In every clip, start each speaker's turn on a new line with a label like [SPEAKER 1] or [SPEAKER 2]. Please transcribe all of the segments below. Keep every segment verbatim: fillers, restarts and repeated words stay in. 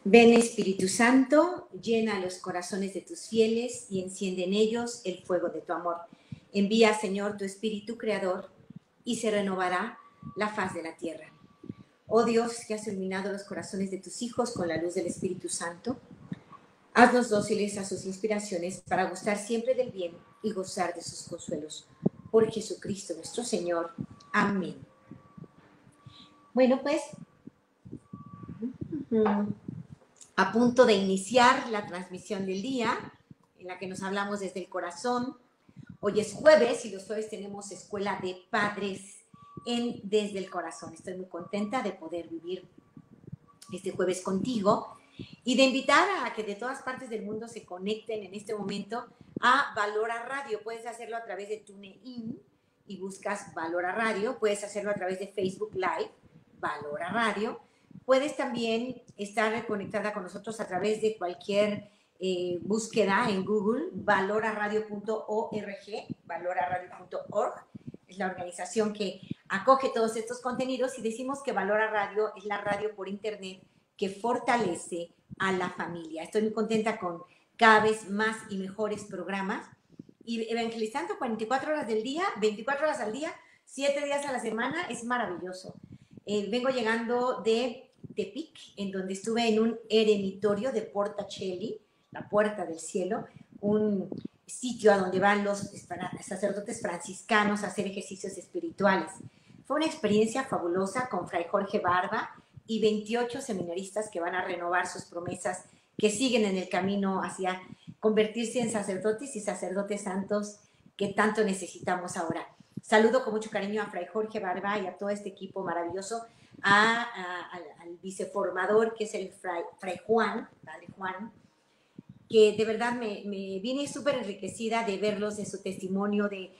[SPEAKER 1] Ven Espíritu Santo, llena los corazones de tus fieles y enciende en ellos el fuego de tu amor. Envía, Señor, tu Espíritu Creador y se renovará la faz de la tierra. Oh Dios, que has iluminado los corazones de tus hijos con la luz del Espíritu Santo, haznos dóciles a sus inspiraciones para gustar siempre del bien y gozar de sus consuelos. Por Jesucristo nuestro Señor. Amén. Bueno, pues, a punto de iniciar la transmisión del día, en la que nos hablamos desde el corazón. Hoy es jueves y los jueves tenemos Escuela de Padres en Desde el Corazón. Estoy muy contenta de poder vivir este jueves contigo y de invitar a que de todas partes del mundo se conecten en este momento a Valora Radio. Puedes hacerlo a través de TuneIn y buscas Valora Radio. Puedes hacerlo a través de Facebook Live, Valora Radio. Puedes también estar conectada con nosotros a través de cualquier eh, búsqueda en Google, valora radio punto org, valora radio punto org. Es la organización que acoge todos estos contenidos y decimos que Valora Radio es la radio por internet que fortalece a la familia. Estoy muy contenta con cada vez más y mejores programas y evangelizando cuarenta y cuatro horas del día, veinticuatro horas al día, siete días a la semana. Es maravilloso. Eh, vengo llegando de Tepic, en donde estuve en un eremitorio de Porta Coeli, la Puerta del Cielo, un sitio a donde van los sacerdotes franciscanos a hacer ejercicios espirituales. Fue una experiencia fabulosa con Fray Jorge Barba y veintiocho seminaristas que van a renovar sus promesas, que siguen en el camino hacia convertirse en sacerdotes y sacerdotes santos que tanto necesitamos ahora. Saludo con mucho cariño a Fray Jorge Barba y a todo este equipo maravilloso, a, a, al, al viceformador que es el Fray, Fray Juan, Padre Juan, que de verdad me, me vine súper enriquecida de verlos, de su testimonio, de,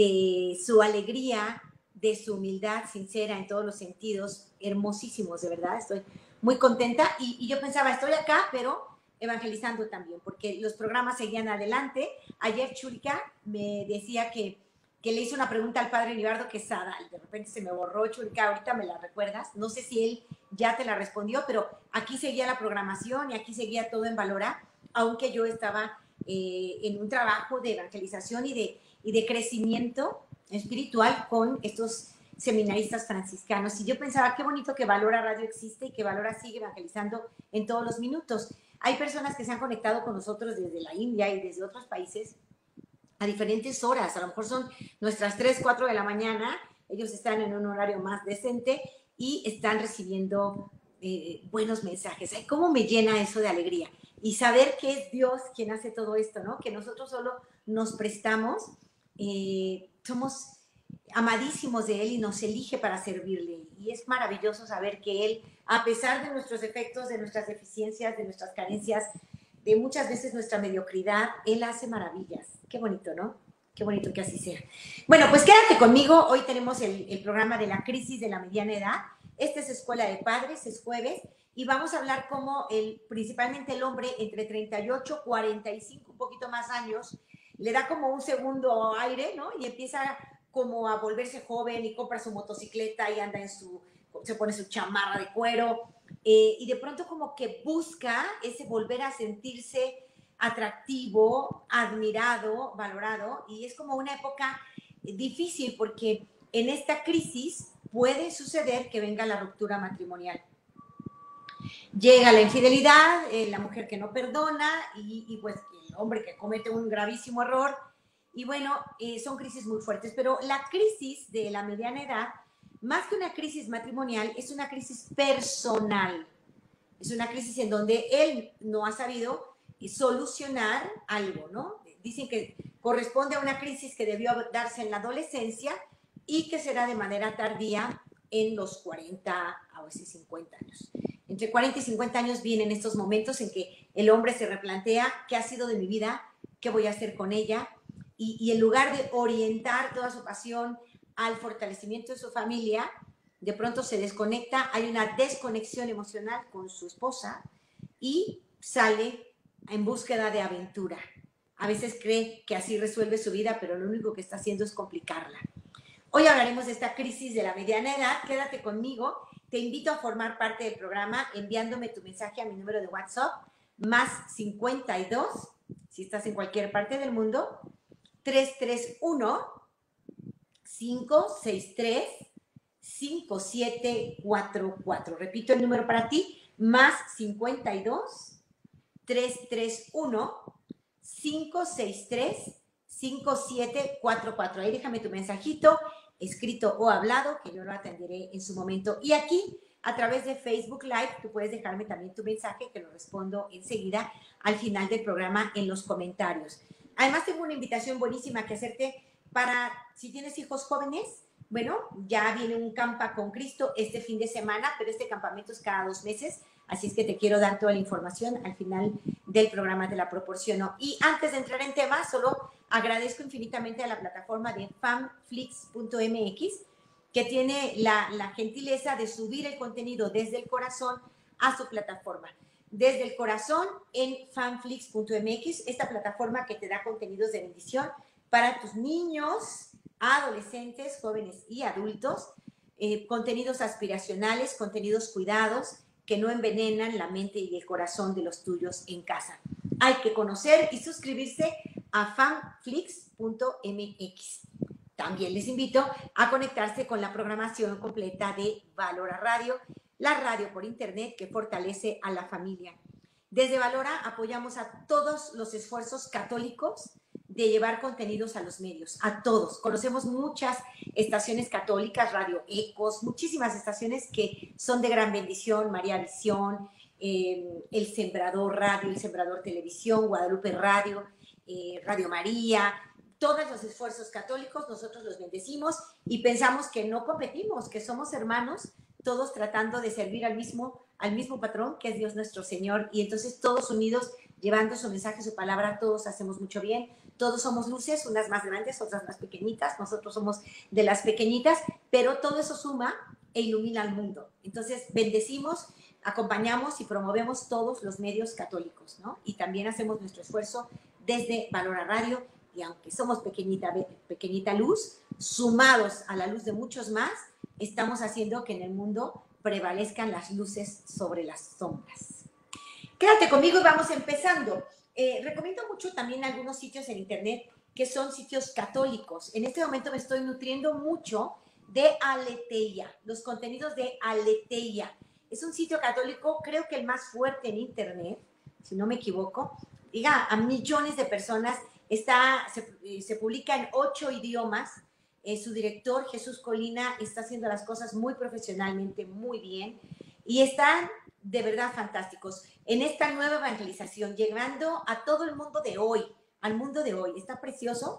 [SPEAKER 1] de su alegría, de su humildad sincera en todos los sentidos, hermosísimos, de verdad, estoy muy contenta. Y, y yo pensaba, estoy acá, pero evangelizando también, porque los programas seguían adelante. Ayer Chulca me decía que, que le hizo una pregunta al padre Libardo Quesada, y de repente se me borró. Chulca, ahorita me la recuerdas, no sé si él ya te la respondió, pero aquí seguía la programación y aquí seguía todo en Valora, aunque yo estaba eh, en un trabajo de evangelización y de, y de crecimiento espiritual con estos seminaristas franciscanos. Y yo pensaba, qué bonito que Valora Radio existe y que Valora sigue evangelizando en todos los minutos. Hay personas que se han conectado con nosotros desde la India y desde otros países a diferentes horas. A lo mejor son nuestras tres, cuatro de la mañana. Ellos están en un horario más decente y están recibiendo eh, buenos mensajes. Ay, cómo me llena eso de alegría. Y saber que es Dios quien hace todo esto, ¿no? Que nosotros solo nos prestamos, eh, somos amadísimos de Él y nos elige para servirle. Y es maravilloso saber que Él, a pesar de nuestros defectos, de nuestras deficiencias, de nuestras carencias, de muchas veces nuestra mediocridad, Él hace maravillas. Qué bonito, ¿no? Qué bonito que así sea. Bueno, pues quédate conmigo. Hoy tenemos el, el programa de la crisis de la mediana edad. Esta es Escuela de Padres, es jueves. Y vamos a hablar cómo el, principalmente el hombre entre treinta y ocho, cuarenta y cinco, un poquito más años, le da como un segundo aire, ¿no? Y empieza como a volverse joven y compra su motocicleta y anda en su, se pone su chamarra de cuero. Eh, y de pronto como que busca ese volver a sentirse atractivo, admirado, valorado. Y es como una época difícil porque en esta crisis puede suceder que venga la ruptura matrimonial. Llega la infidelidad, eh, la mujer que no perdona y, y pues el hombre que comete un gravísimo error. Y bueno, eh, son crisis muy fuertes, pero la crisis de la mediana edad, más que una crisis matrimonial, es una crisis personal. Es una crisis en donde él no ha sabido solucionar algo, ¿no? Dicen que corresponde a una crisis que debió darse en la adolescencia y que será de manera tardía en los cuarenta, a veces cincuenta años. Entre cuarenta y cincuenta años vienen estos momentos en que el hombre se replantea qué ha sido de mi vida, qué voy a hacer con ella, y, y en lugar de orientar toda su pasión al fortalecimiento de su familia, de pronto se desconecta, hay una desconexión emocional con su esposa y sale en búsqueda de aventura. A veces cree que así resuelve su vida, pero lo único que está haciendo es complicarla. Hoy hablaremos de esta crisis de la mediana edad. Quédate conmigo. te invito a formar parte del programa enviándome tu mensaje a mi número de WhatsApp, más cincuenta y dos, si estás en cualquier parte del mundo, tres tres uno, cinco seis tres, cinco siete cuatro cuatro. Repito el número para ti, más cincuenta y dos, tres tres uno, cinco seis tres, cinco siete cuatro cuatro. Ahí déjame tu mensajito, escrito o hablado, que yo lo atenderé en su momento. Y aquí, a través de Facebook Live, tú puedes dejarme también tu mensaje, que lo respondo enseguida al final del programa en los comentarios. Además, tengo una invitación buenísima que hacerte para, si tienes hijos jóvenes, bueno, ya viene un Campa con Cristo este fin de semana, pero este campamento es cada dos meses, así es que te quiero dar toda la información al final del programa, te la proporciono. Y antes de entrar en tema, solo agradezco infinitamente a la plataforma de fanflix punto m x, que tiene la, la gentileza de subir el contenido desde el corazón a su plataforma. Desde el corazón en fanflix punto m x, esta plataforma que te da contenidos de bendición para tus niños, adolescentes, jóvenes y adultos, eh, contenidos aspiracionales, contenidos cuidados, que no envenenan la mente y el corazón de los tuyos en casa. Hay que conocer y suscribirse a fanflix punto m x. También les invito a conectarse con la programación completa de Valora Radio, la radio por internet que fortalece a la familia. Desde Valora apoyamos a todos los esfuerzos católicos de llevar contenidos a los medios, a todos. Conocemos muchas estaciones católicas, Radio Ecos, muchísimas estaciones que son de gran bendición, María Visión, eh, El Sembrador Radio, El Sembrador Televisión, Guadalupe Radio, eh, Radio María. Todos los esfuerzos católicos nosotros los bendecimos y pensamos que no competimos, que somos hermanos, todos tratando de servir al mismo, al mismo patrón, que es Dios nuestro Señor, y entonces todos unidos, llevando su mensaje, su palabra, todos hacemos mucho bien, todos somos luces, unas más grandes, otras más pequeñitas, nosotros somos de las pequeñitas, pero todo eso suma e ilumina al mundo. Entonces bendecimos, acompañamos y promovemos todos los medios católicos, ¿no? Y también hacemos nuestro esfuerzo desde Valora Radio, y aunque somos pequeñita, pequeñita luz, sumados a la luz de muchos más, estamos haciendo que en el mundo prevalezcan las luces sobre las sombras. Quédate conmigo y vamos empezando. Eh, recomiendo mucho también algunos sitios en internet que son sitios católicos. En este momento me estoy nutriendo mucho de Aleteia, los contenidos de Aleteia. Es un sitio católico, creo que el más fuerte en internet, si no me equivoco. Diga, a millones de personas, está, se, se publica en ocho idiomas. Eh, su director, Jesús Colina, está haciendo las cosas muy profesionalmente, muy bien, y están de verdad fantásticos en esta nueva evangelización, llegando a todo el mundo de hoy, al mundo de hoy. Está precioso.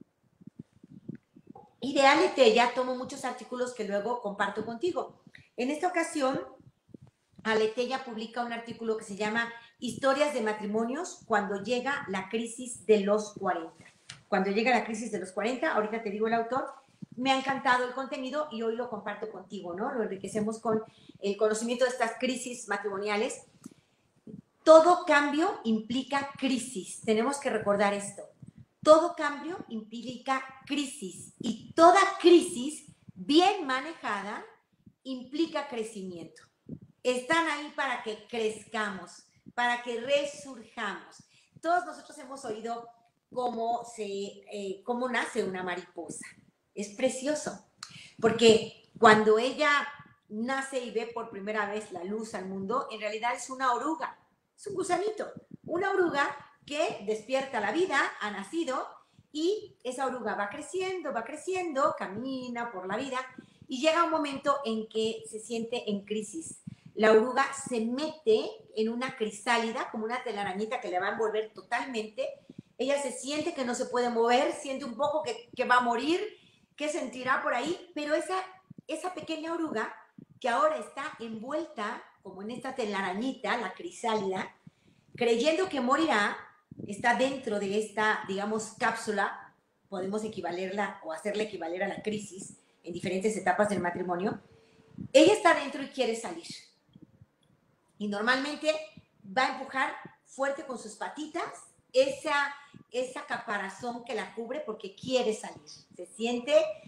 [SPEAKER 1] Y de Aleteia tomo muchos artículos que luego comparto contigo. En esta ocasión, Aleteia publica un artículo que se llama Historias de matrimonios cuando llega la crisis de los cuarenta. Cuando llega la crisis de los cuarenta, ahorita te digo el autor, me ha encantado el contenido y hoy lo comparto contigo, ¿no? Lo enriquecemos con el conocimiento de estas crisis matrimoniales. Todo cambio implica crisis, tenemos que recordar esto. Todo cambio implica crisis y toda crisis bien manejada implica crecimiento. Están ahí para que crezcamos, para que resurjamos. Todos nosotros hemos oído cómo, se, eh, cómo nace una mariposa. Es precioso, porque cuando ella nace y ve por primera vez la luz al mundo, en realidad es una oruga, es un gusanito, una oruga que despierta la vida, ha nacido, y esa oruga va creciendo, va creciendo, camina por la vida, y llega un momento en que se siente en crisis. La oruga se mete en una crisálida, como una telarañita que le va a envolver totalmente. Ella se siente que no se puede mover, siente un poco que, que va a morir, que sentirá por ahí, pero esa, esa pequeña oruga que ahora está envuelta, como en esta telarañita, la crisálida, creyendo que morirá, está dentro de esta, digamos, cápsula, podemos equivalerla o hacerla equivaler a la crisis en diferentes etapas del matrimonio. Ella está dentro y quiere salir. Y normalmente va a empujar fuerte con sus patitas esa, esa caparazón que la cubre porque quiere salir. Se siente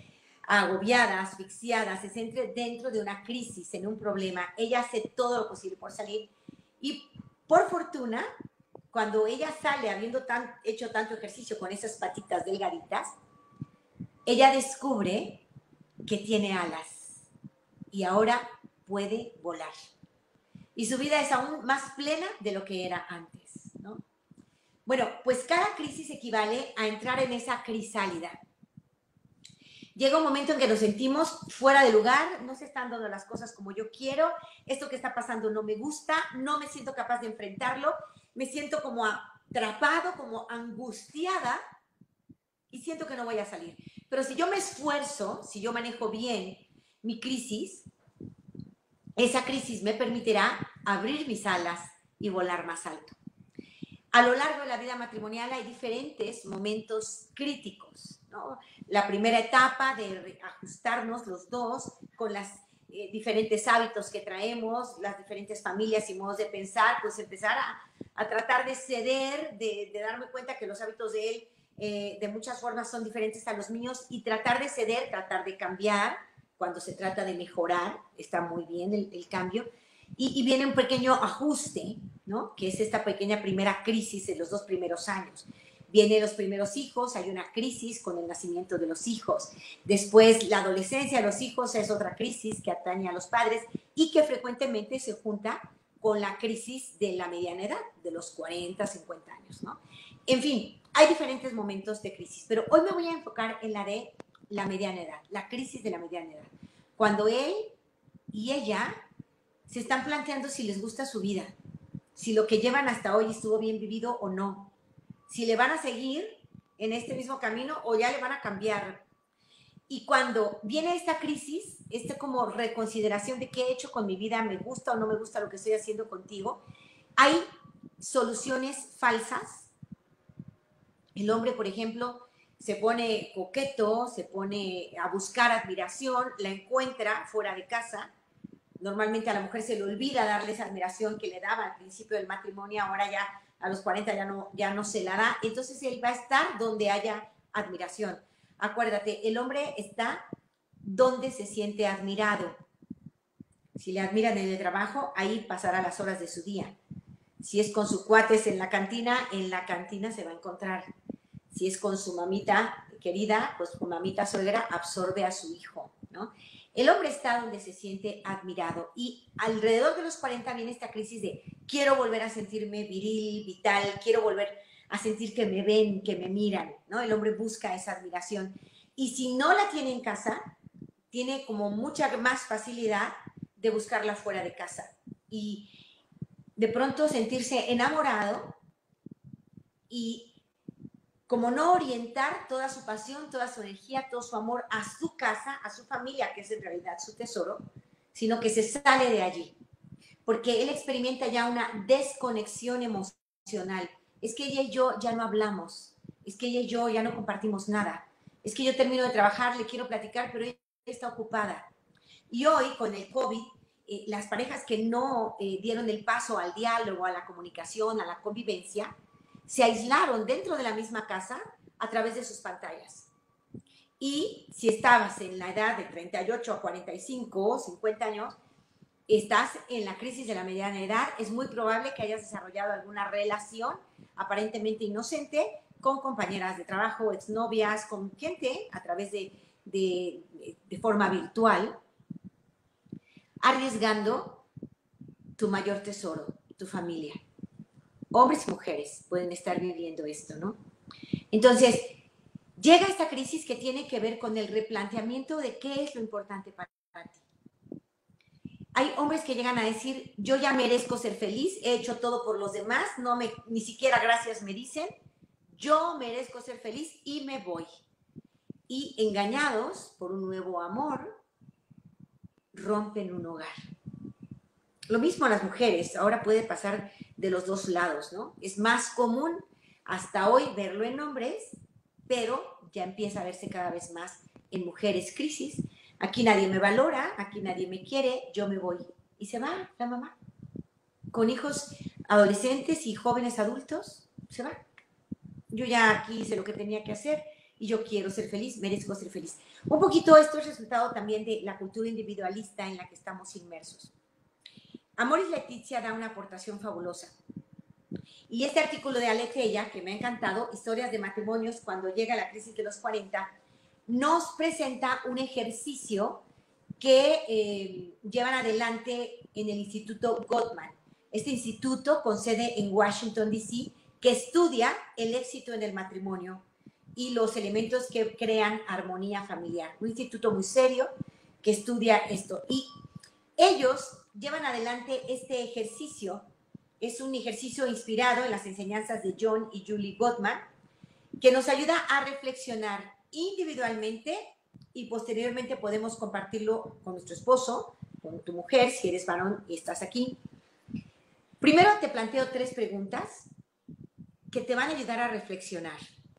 [SPEAKER 1] agobiada, asfixiada, se siente dentro de una crisis, en un problema. Ella hace todo lo posible por salir y por fortuna, cuando ella sale habiendo tan, hecho tanto ejercicio con esas patitas delgaditas, ella descubre que tiene alas y ahora puede volar. Y su vida es aún más plena de lo que era antes, ¿no? Bueno, pues cada crisis equivale a entrar en esa crisálida. Llega un momento en que nos sentimos fuera de lugar, no se están dando las cosas como yo quiero, esto que está pasando no me gusta, no me siento capaz de enfrentarlo, me siento como atrapado, como angustiada y siento que no voy a salir. Pero si yo me esfuerzo, si yo manejo bien mi crisis, esa crisis me permitirá abrir mis alas y volar más alto. A lo largo de la vida matrimonial hay diferentes momentos críticos, ¿no? La primera etapa de ajustarnos los dos con los eh, diferentes hábitos que traemos, las diferentes familias y modos de pensar, pues empezar a, a tratar de ceder, de, de darme cuenta que los hábitos de él eh, de muchas formas son diferentes a los míos y tratar de ceder, tratar de cambiar. Cuando se trata de mejorar, está muy bien el, el cambio. Y, y viene un pequeño ajuste, ¿no? Que es esta pequeña primera crisis de los dos primeros años. Vienen los primeros hijos, hay una crisis con el nacimiento de los hijos. Después la adolescencia de los hijos es otra crisis que atañe a los padres y que frecuentemente se junta con la crisis de la mediana edad, de los cuarenta, cincuenta años, ¿no? En fin, hay diferentes momentos de crisis, pero hoy me voy a enfocar en la de la mediana edad, la crisis de la mediana edad. Cuando él y ella se están planteando si les gusta su vida, si lo que llevan hasta hoy estuvo bien vivido o no, si le van a seguir en este mismo camino o ya le van a cambiar. Y cuando viene esta crisis, esta como reconsideración de qué he hecho con mi vida, me gusta o no me gusta lo que estoy haciendo contigo, hay soluciones falsas. El hombre, por ejemplo, se pone coqueto, se pone a buscar admiración, la encuentra fuera de casa. Normalmente a la mujer se le olvida darle esa admiración que le daba al principio del matrimonio, ahora ya a los cuarenta ya no, ya no se la da. Entonces él va a estar donde haya admiración. Acuérdate, el hombre está donde se siente admirado. Si le admiran en el trabajo, ahí pasará las horas de su día. Si es con sus cuates en la cantina, en la cantina se va a encontrar. Si es con su mamita querida, pues con mamita suegra absorbe a su hijo, ¿no? El hombre está donde se siente admirado y alrededor de los cuarenta viene esta crisis de quiero volver a sentirme viril, vital, quiero volver a sentir que me ven, que me miran, ¿no? El hombre busca esa admiración y si no la tiene en casa, tiene como mucha más facilidad de buscarla fuera de casa y de pronto sentirse enamorado y como no orientar toda su pasión, toda su energía, todo su amor a su casa, a su familia, que es en realidad su tesoro, sino que se sale de allí. Porque él experimenta ya una desconexión emocional. Es que ella y yo ya no hablamos. Es que ella y yo ya no compartimos nada. Es que yo termino de trabajar, le quiero platicar, pero ella está ocupada. Y hoy, con el COVID, eh, las parejas que no eh, dieron el paso al diálogo, a la comunicación, a la convivencia, se aislaron dentro de la misma casa a través de sus pantallas. Y si estabas en la edad de treinta y ocho a cuarenta y cinco, cincuenta años, estás en la crisis de la mediana edad, es muy probable que hayas desarrollado alguna relación aparentemente inocente con compañeras de trabajo, exnovias, con gente a través de, de, de forma virtual, arriesgando tu mayor tesoro, tu familia. Hombres y mujeres pueden estar viviendo esto, ¿no? Entonces, llega esta crisis que tiene que ver con el replanteamiento de qué es lo importante para ti. Hay hombres que llegan a decir, yo ya merezco ser feliz, he hecho todo por los demás, no me, ni siquiera gracias me dicen, yo merezco ser feliz y me voy. Y engañados por un nuevo amor, rompen un hogar. Lo mismo a las mujeres, ahora puede pasar de los dos lados, ¿no? Es más común hasta hoy verlo en hombres, pero ya empieza a verse cada vez más en mujeres. Crisis, aquí nadie me valora, aquí nadie me quiere, yo me voy. Y se va la mamá. Con hijos adolescentes y jóvenes adultos, se va. Yo ya aquí hice lo que tenía que hacer, y yo quiero ser feliz, merezco ser feliz. Un poquito esto es resultado también de la cultura individualista en la que estamos inmersos. Amoris Laetitia da una aportación fabulosa. Y este artículo de Alex Ella, que me ha encantado, Historias de matrimonios cuando llega la crisis de los cuarenta, nos presenta un ejercicio que eh, llevan adelante en el Instituto Gottman. Este instituto con sede en Washington, D C, que estudia el éxito en el matrimonio y los elementos que crean armonía familiar. Un instituto muy serio que estudia esto. Y ellos llevan adelante este ejercicio. Es un ejercicio inspirado en las enseñanzas de John y Julie Gottman, que nos ayuda a reflexionar individualmente y posteriormente podemos compartirlo con nuestro esposo, con tu mujer, si eres varón y estás aquí. Primero te planteo tres preguntas que te van a ayudar a reflexionar.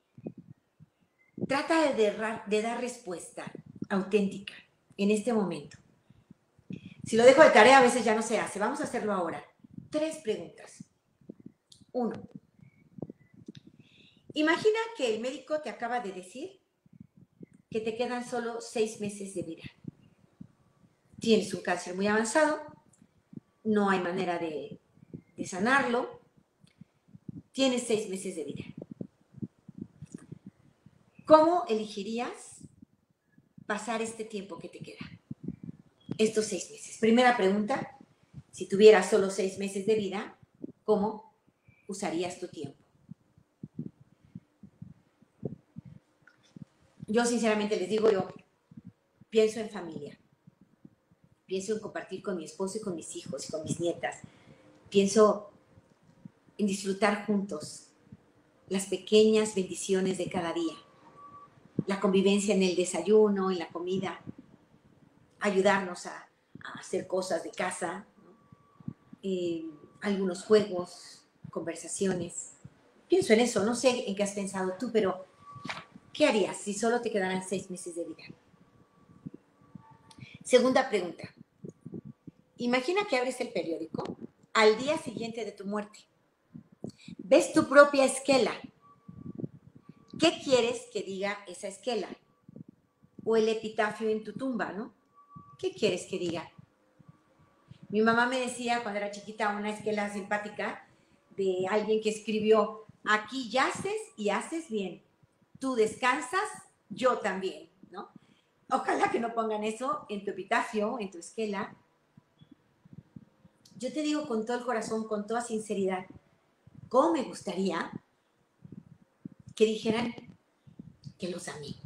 [SPEAKER 1] Trata de, de, de dar respuesta auténtica en este momento. Si lo dejo de tarea a veces ya no se hace. Vamos a hacerlo ahora. Tres preguntas. Uno. Imagina que el médico te acaba de decir que te quedan solo seis meses de vida. Tienes un cáncer muy avanzado, no hay manera de, de sanarlo, tienes seis meses de vida. ¿Cómo elegirías pasar este tiempo que te queda? Estos seis meses. Primera pregunta, si tuvieras solo seis meses de vida, ¿cómo usarías tu tiempo? Yo sinceramente les digo, yo pienso en familia, pienso en compartir con mi esposo y con mis hijos y con mis nietas, pienso en disfrutar juntos las pequeñas bendiciones de cada día, la convivencia en el desayuno, en la comida, ayudarnos a, a hacer cosas de casa, ¿no? eh, algunos juegos, conversaciones. Pienso en eso, no sé en qué has pensado tú, pero ¿qué harías si solo te quedaran seis meses de vida? Segunda pregunta. Imagina que abres el periódico al día siguiente de tu muerte. Ves tu propia esquela. ¿Qué quieres que diga esa esquela? O el epitafio en tu tumba, ¿no? ¿Qué quieres que diga? Mi mamá me decía cuando era chiquita una esquela simpática de alguien que escribió: aquí yaces y haces bien. Tú descansas, yo también, ¿no? Ojalá que no pongan eso en tu epitafio, en tu esquela. Yo te digo con todo el corazón, con toda sinceridad, ¿cómo me gustaría que dijeran que los amé?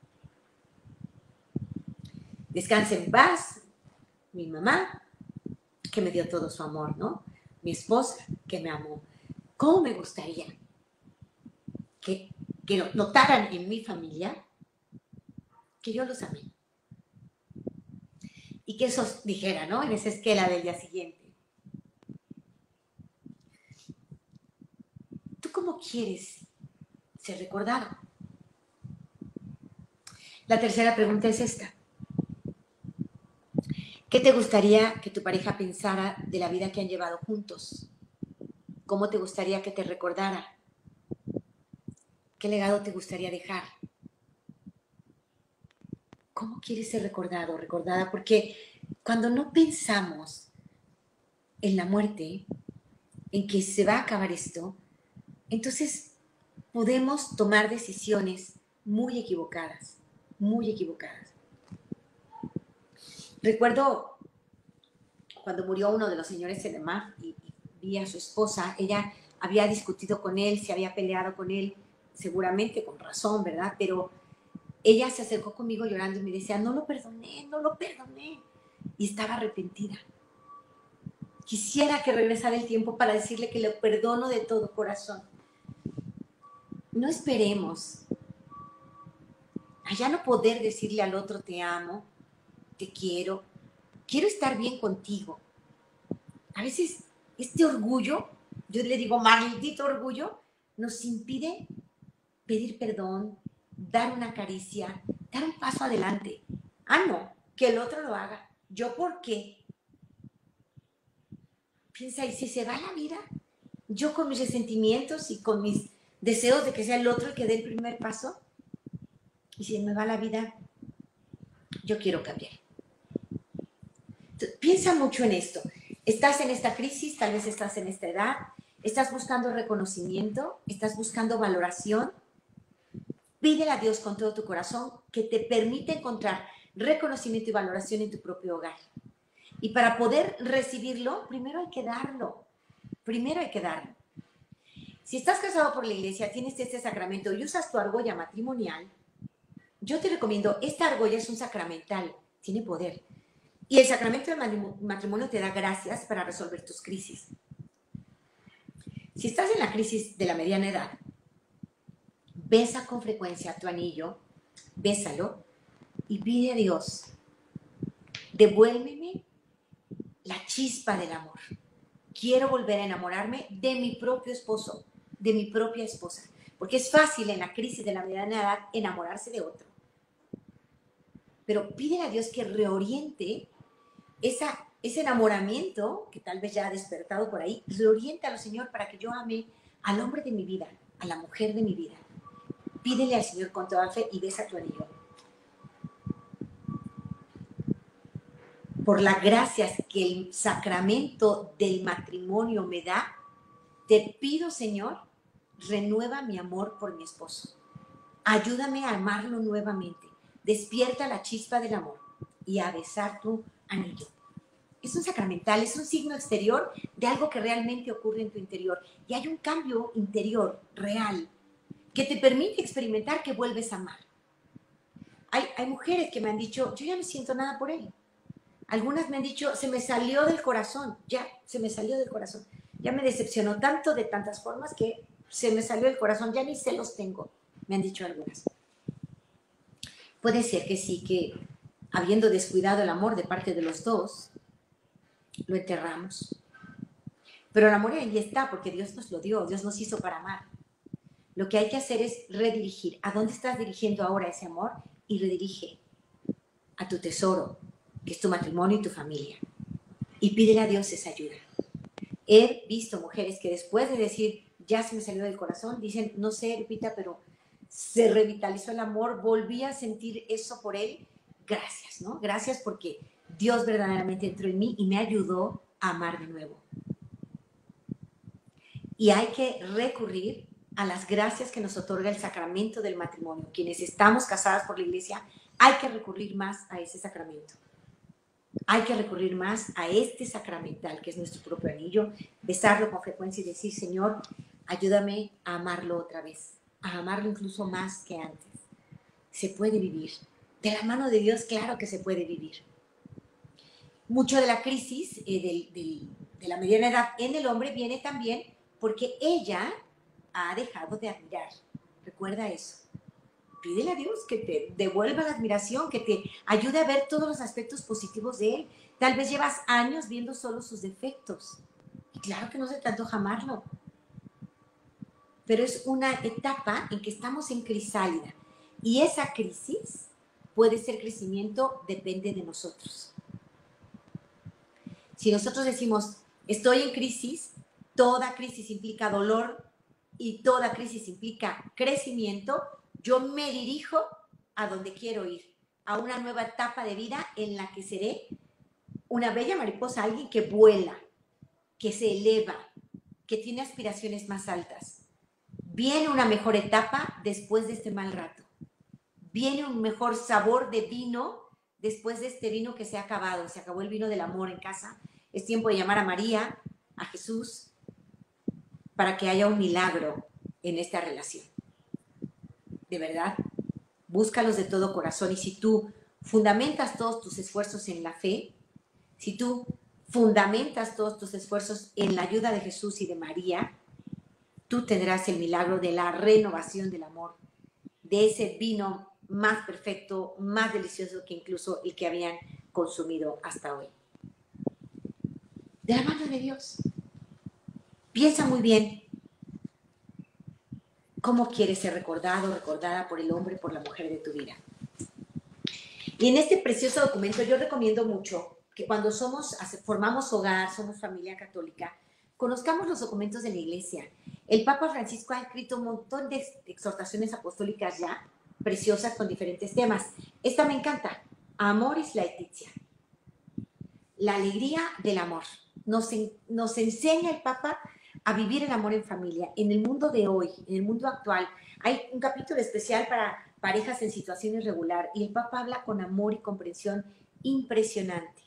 [SPEAKER 1] Descanse en paz, mi mamá, que me dio todo su amor, ¿no? Mi esposa, que me amó. ¿Cómo me gustaría que, que notaran en mi familia que yo los amé? Y que eso dijera, ¿no? En esa esquela del día siguiente. ¿Tú cómo quieres ser recordado? La tercera pregunta es esta. ¿Qué te gustaría que tu pareja pensara de la vida que han llevado juntos? ¿Cómo te gustaría que te recordara? ¿Qué legado te gustaría dejar? ¿Cómo quieres ser recordado o recordada? Porque cuando no pensamos en la muerte, en que se va a acabar esto, entonces podemos tomar decisiones muy equivocadas, muy equivocadas. Recuerdo cuando murió uno de los señores Sedemar y, y vi a su esposa, ella había discutido con él, se había peleado con él, seguramente con razón, ¿verdad? Pero ella se acercó conmigo llorando y me decía, no lo perdoné, no lo perdoné. Y estaba arrepentida. Quisiera que regresara el tiempo para decirle que lo perdono de todo corazón. No esperemos a ya no poder decirle al otro te amo, te quiero, quiero estar bien contigo. A veces este orgullo, yo le digo maldito orgullo, nos impide pedir perdón, dar una caricia, dar un paso adelante. Ah, no, que el otro lo haga. ¿Yo por qué? Piensa, ¿y si se va la vida? Yo con mis resentimientos y con mis deseos de que sea el otro el que dé el primer paso. y si me va la vida, yo quiero cambiar. Entonces, piensa mucho en esto. Estás en esta crisis, tal vez estás en esta edad, estás buscando reconocimiento, estás buscando valoración. Pídele a Dios con todo tu corazón que te permita encontrar reconocimiento y valoración en tu propio hogar. Y para poder recibirlo, primero hay que darlo. Primero hay que darlo. Si estás casado por la iglesia, tienes este sacramento y usas tu argolla matrimonial, yo te recomiendo, esta argolla es un sacramental, tiene poder. Y el sacramento del matrimonio te da gracias para resolver tus crisis. Si estás en la crisis de la mediana edad, besa con frecuencia tu anillo, bésalo y pide a Dios, devuélveme la chispa del amor. Quiero volver a enamorarme de mi propio esposo, de mi propia esposa, porque es fácil en la crisis de la mediana edad enamorarse de otro. Pero pídele a Dios que reoriente esa, ese enamoramiento que tal vez ya ha despertado por ahí, reoriéntalo, Señor, para que yo ame al hombre de mi vida, a la mujer de mi vida. Pídele al Señor con toda fe y besa tu anillo. Por las gracias que el sacramento del matrimonio me da, te pido, Señor, renueva mi amor por mi esposo. Ayúdame a amarlo nuevamente. Despierta la chispa del amor y a besar tu anillo. Es un sacramental, es un signo exterior de algo que realmente ocurre en tu interior. Y hay un cambio interior real que te permite experimentar que vuelves a amar. Hay, hay mujeres que me han dicho, yo ya no siento nada por él. Algunas me han dicho, se me salió del corazón, ya, se me salió del corazón. Ya me decepcionó tanto de tantas formas que se me salió del corazón, ya ni celos tengo, me han dicho algunas. Puede ser que sí, que habiendo descuidado el amor de parte de los dos, lo enterramos. Pero el amor ahí está porque Dios nos lo dio, Dios nos hizo para amar. Lo que hay que hacer es redirigir. ¿A dónde estás dirigiendo ahora ese amor? Y redirige a tu tesoro, que es tu matrimonio y tu familia. Y pídele a Dios esa ayuda. He visto mujeres que después de decir, ya se me salió del corazón, dicen, no sé, Lupita, pero se revitalizó el amor, volví a sentir eso por él. Gracias, ¿no? Gracias porque Dios verdaderamente entró en mí y me ayudó a amar de nuevo. Y hay que recurrir a las gracias que nos otorga el sacramento del matrimonio. Quienes estamos casadas por la iglesia, hay que recurrir más a ese sacramento. Hay que recurrir más a este sacramental, que es nuestro propio anillo, besarlo con frecuencia y decir, Señor, ayúdame a amarlo otra vez, a amarlo incluso más que antes. Se puede vivir. De la mano de Dios, claro que se puede vivir. Mucho de la crisis eh, del, del, de la mediana edad en el hombre viene también porque ella ha dejado de admirar. Recuerda eso. Pídele a Dios que te devuelva la admiración, que te ayude a ver todos los aspectos positivos de él. Tal vez llevas años viendo solo sus defectos. Y claro que no se te antoja amarlo. Pero es una etapa en que estamos en crisálida. Y esa crisis puede ser crecimiento, depende de nosotros. Si nosotros decimos, estoy en crisis, toda crisis implica dolor y toda crisis implica crecimiento, yo me dirijo a donde quiero ir, a una nueva etapa de vida en la que seré una bella mariposa, alguien que vuela, que se eleva, que tiene aspiraciones más altas. Viene una mejor etapa después de este mal rato. Viene un mejor sabor de vino después de este vino que se ha acabado. Se acabó el vino del amor en casa. Es tiempo de llamar a María, a Jesús, para que haya un milagro en esta relación. De verdad, búscalos de todo corazón. Y si tú fundamentas todos tus esfuerzos en la fe, si tú fundamentas todos tus esfuerzos en la ayuda de Jesús y de María, tú tendrás el milagro de la renovación del amor, de ese vino más perfecto, más delicioso que incluso el que habían consumido hasta hoy. De la mano de Dios. Piensa muy bien cómo quieres ser recordado, recordada por el hombre, por la mujer de tu vida. Y en este precioso documento yo recomiendo mucho que cuando somos, formamos hogar, somos familia católica, conozcamos los documentos de la iglesia. El Papa Francisco ha escrito un montón de exhortaciones apostólicas ya, preciosas con diferentes temas. Esta me encanta, Amoris Laetitia, la alegría del amor. Nos, en, nos enseña el Papa a vivir el amor en familia. En el mundo de hoy, en el mundo actual, hay un capítulo especial para parejas en situación irregular y el Papa habla con amor y comprensión impresionante.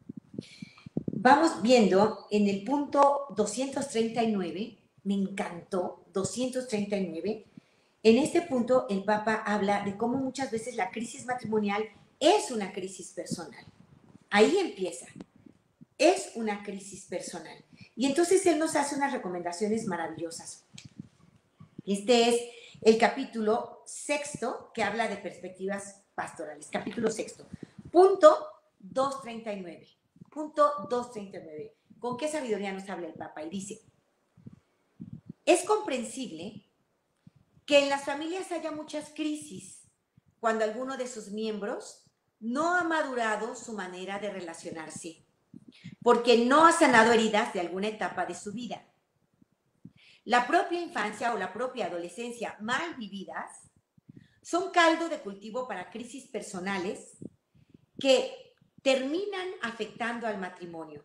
[SPEAKER 1] Vamos viendo en el punto doscientos treinta y nueve, me encantó, doscientos treinta y nueve, en este punto el Papa habla de cómo muchas veces la crisis matrimonial es una crisis personal. Ahí empieza, es una crisis personal. Y entonces él nos hace unas recomendaciones maravillosas. Este es el capítulo sexto que habla de perspectivas pastorales. Capítulo sexto. Punto doscientos treinta y nueve. Punto doscientos treinta y nueve. ¿Con qué sabiduría nos habla el Papa? Y dice, es comprensible que en las familias haya muchas crisis cuando alguno de sus miembros no ha madurado su manera de relacionarse, porque no ha sanado heridas de alguna etapa de su vida. La propia infancia o la propia adolescencia mal vividas son caldo de cultivo para crisis personales que terminan afectando al matrimonio.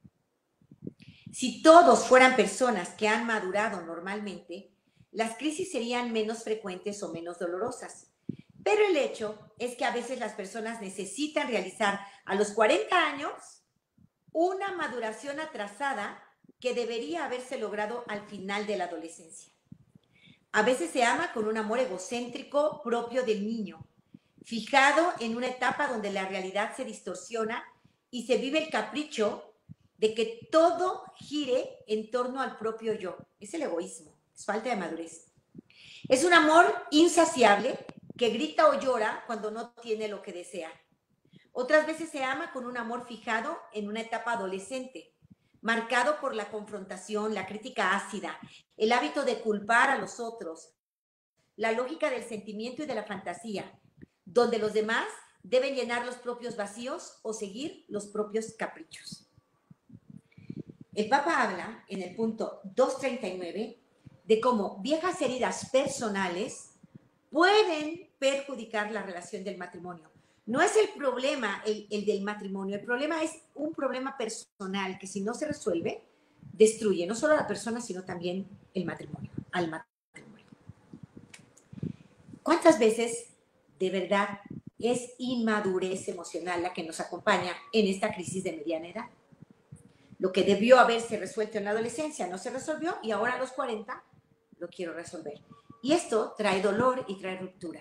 [SPEAKER 1] Si todos fueran personas que han madurado normalmente, las crisis serían menos frecuentes o menos dolorosas. Pero el hecho es que a veces las personas necesitan realizar a los cuarenta años una maduración atrasada que debería haberse logrado al final de la adolescencia. A veces se ama con un amor egocéntrico propio del niño, fijado en una etapa donde la realidad se distorsiona y se vive el capricho de que todo gire en torno al propio yo. Es el egoísmo, es falta de madurez. Es un amor insaciable que grita o llora cuando no tiene lo que desea. Otras veces se ama con un amor fijado en una etapa adolescente, marcado por la confrontación, la crítica ácida, el hábito de culpar a los otros, la lógica del sentimiento y de la fantasía, donde los demás deben llenar los propios vacíos o seguir los propios caprichos. El Papa habla en el punto doscientos treinta y nueve de cómo viejas heridas personales pueden perjudicar la relación del matrimonio. No es el problema el, el del matrimonio, el problema es un problema personal que si no se resuelve, destruye no solo a la persona, sino también el matrimonio, al matrimonio. ¿Cuántas veces de verdad es inmadurez emocional la que nos acompaña en esta crisis de mediana edad? Lo que debió haberse resuelto en la adolescencia no se resolvió y ahora a los cuarenta lo quiero resolver. Y esto trae dolor y trae ruptura.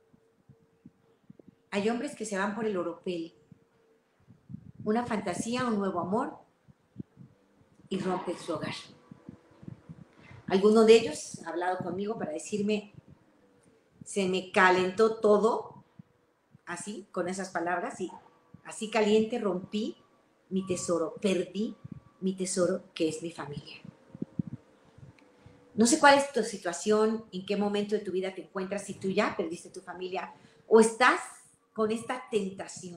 [SPEAKER 1] Hay hombres que se van por el oropel, una fantasía, un nuevo amor, y rompen su hogar. Alguno de ellos ha hablado conmigo para decirme, se me calentó todo, así, con esas palabras, y así caliente rompí mi tesoro, perdí mi tesoro que es mi familia. No sé cuál es tu situación, en qué momento de tu vida te encuentras, si tú ya perdiste tu familia o estás con esta tentación.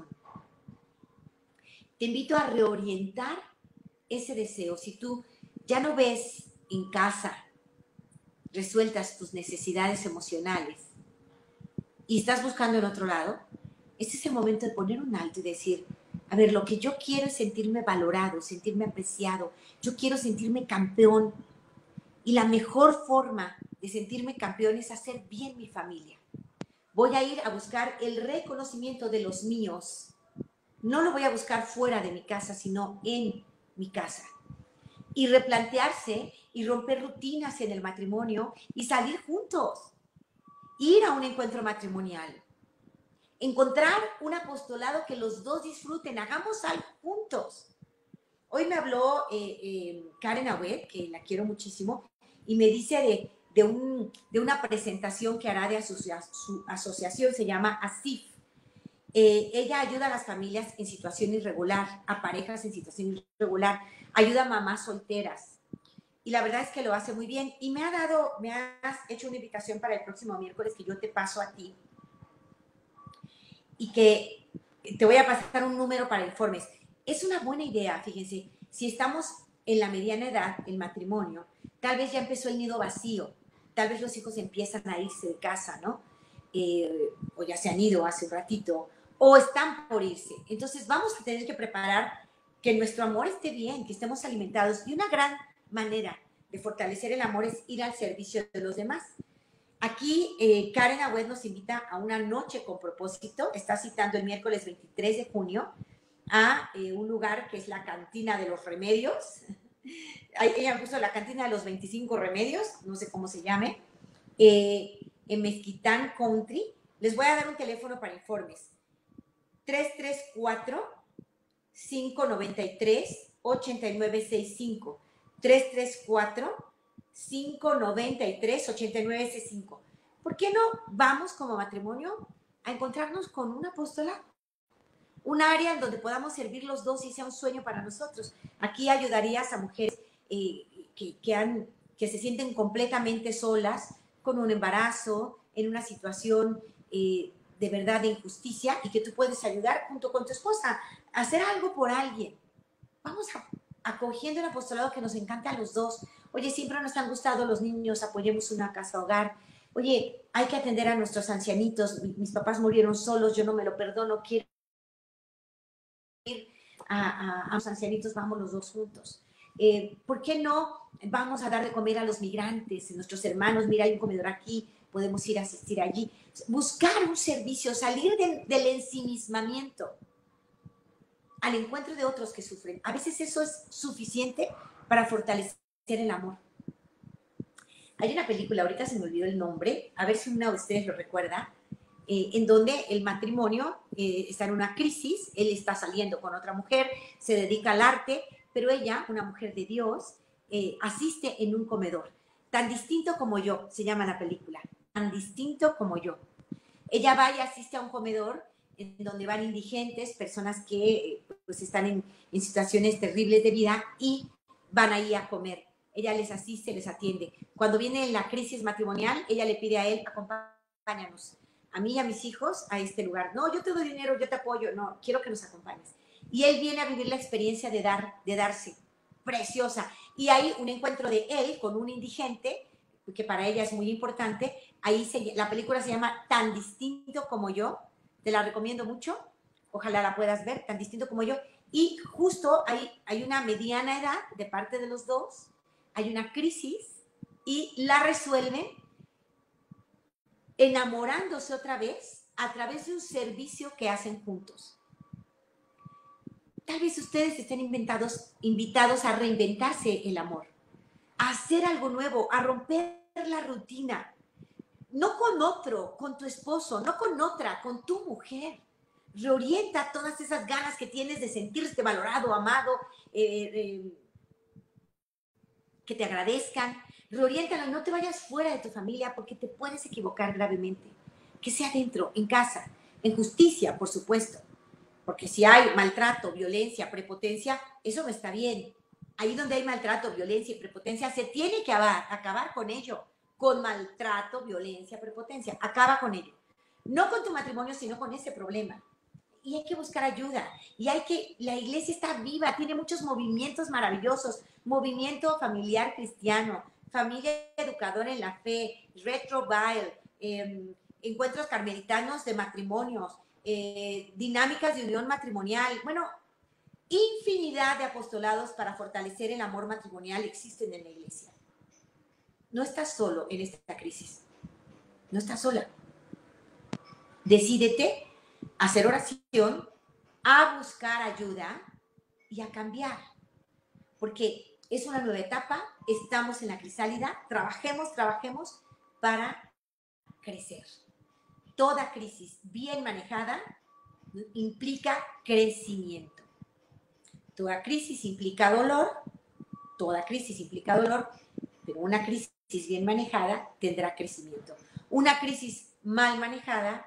[SPEAKER 1] Te invito a reorientar ese deseo. Si tú ya no ves en casa resueltas tus necesidades emocionales y estás buscando en otro lado, este es el momento de poner un alto y decir, a ver, lo que yo quiero es sentirme valorado, sentirme apreciado, yo quiero sentirme campeón. Y la mejor forma de sentirme campeón es hacer bien mi familia. Voy a ir a buscar el reconocimiento de los míos. No lo voy a buscar fuera de mi casa, sino en mi casa. Y replantearse y romper rutinas en el matrimonio y salir juntos. Ir a un encuentro matrimonial. Encontrar un apostolado que los dos disfruten. Hagamos algo juntos. Hoy me habló eh, eh, Karen Awed, que la quiero muchísimo, y me dice de, de, un, de una presentación que hará de asocia, su asociación, se llama ASIF. Eh, ella ayuda a las familias en situación irregular, a parejas en situación irregular, ayuda a mamás solteras. Y la verdad es que lo hace muy bien. Y me ha dado, me has hecho una invitación para el próximo miércoles que yo te paso a ti. Y que te voy a pasar un número para informes. Es una buena idea, fíjense, si estamos en la mediana edad, el matrimonio, tal vez ya empezó el nido vacío, tal vez los hijos empiezan a irse de casa, ¿no? eh, o ya se han ido hace un ratito, o están por irse. Entonces vamos a tener que preparar que nuestro amor esté bien, que estemos alimentados. Y una gran manera de fortalecer el amor es ir al servicio de los demás. Aquí eh, Karen Agüed nos invita a una noche con propósito. Está citando el miércoles veintitrés de junio a eh, un lugar que es la Cantina de los Remedios. Ella puso la Cantina de los veinticinco Remedios, no sé cómo se llame, eh, en Mezquitán Country. Les voy a dar un teléfono para informes. tres tres cuatro, cinco nueve tres, ocho nueve seis cinco. tres tres cuatro, cinco nueve tres, ocho nueve seis cinco. ¿Por qué no vamos como matrimonio a encontrarnos con una apóstola? Un área en donde podamos servir los dos y sea un sueño para nosotros. Aquí ayudarías a mujeres eh, que, que, han, que se sienten completamente solas, con un embarazo, en una situación eh, de verdad de injusticia, y que tú puedes ayudar junto con tu esposa a hacer algo por alguien. Vamos a, acogiendo el apostolado que nos encanta a los dos. Oye, siempre nos han gustado los niños, apoyemos una casa hogar. Oye, hay que atender a nuestros ancianitos. Mis papás murieron solos, yo no me lo perdono, quiero ir a, a, a los ancianitos, vamos los dos juntos. Eh, ¿Por qué no vamos a dar de comer a los migrantes, nuestros hermanos? Mira, hay un comedor aquí, podemos ir a asistir allí. Buscar un servicio, salir de, del ensimismamiento al encuentro de otros que sufren. A veces eso es suficiente para fortalecer el amor. Hay una película, ahorita se me olvidó el nombre, a ver si una de ustedes lo recuerda, eh, en donde el matrimonio eh, está en una crisis, él está saliendo con otra mujer, se dedica al arte, pero ella, una mujer de Dios, eh, asiste en un comedor. Tan distinto como yo, se llama la película, tan distinto como yo. Ella va y asiste a un comedor en donde van indigentes, personas que pues, están en, en situaciones terribles de vida, y van ahí a comer. Ella les asiste, les atiende. Cuando viene la crisis matrimonial, ella le pide a él, acompáñanos, a mí y a mis hijos, a este lugar. No, yo te doy dinero, yo te apoyo. No, quiero que nos acompañes. Y él viene a vivir la experiencia de dar, de darse. Preciosa. Y hay un encuentro de él con un indigente, que para ella es muy importante. Ahí se, la película se llama Tan distinto como yo. Te la recomiendo mucho. Ojalá la puedas ver, Tan distinto como yo. Y justo hay, hay una mediana edad de parte de los dos. Hay una crisis y la resuelven enamorándose otra vez a través de un servicio que hacen juntos. Tal vez ustedes estén inventados, invitados a reinventarse el amor, a hacer algo nuevo, a romper la rutina. No con otro, con tu esposo, no con otra, con tu mujer. Reorienta todas esas ganas que tienes de sentirte valorado, amado, eh, eh, que te agradezcan. Reoriéntalo y no te vayas fuera de tu familia, porque te puedes equivocar gravemente. Que sea dentro, en casa, en justicia, por supuesto. Porque si hay maltrato, violencia, prepotencia, eso no está bien. Ahí donde hay maltrato, violencia y prepotencia, se tiene que acabar, acabar con ello. Con maltrato, violencia, prepotencia. Acaba con ello. No con tu matrimonio, sino con ese problema. Y hay que buscar ayuda. Y hay que, la iglesia está viva, tiene muchos movimientos maravillosos. Movimiento familiar cristiano, familia educadora en la fe, Retrovile, eh, encuentros carmelitanos de matrimonios, eh, dinámicas de unión matrimonial. Bueno, infinidad de apostolados para fortalecer el amor matrimonial existen en la iglesia. No estás solo en esta crisis. No estás sola. Decídete a hacer oración, a buscar ayuda y a cambiar. Porque es una nueva etapa, estamos en la crisálida, trabajemos, trabajemos para crecer. Toda crisis bien manejada implica crecimiento. Toda crisis implica dolor, toda crisis implica dolor, pero una crisis bien manejada tendrá crecimiento. Una crisis mal manejada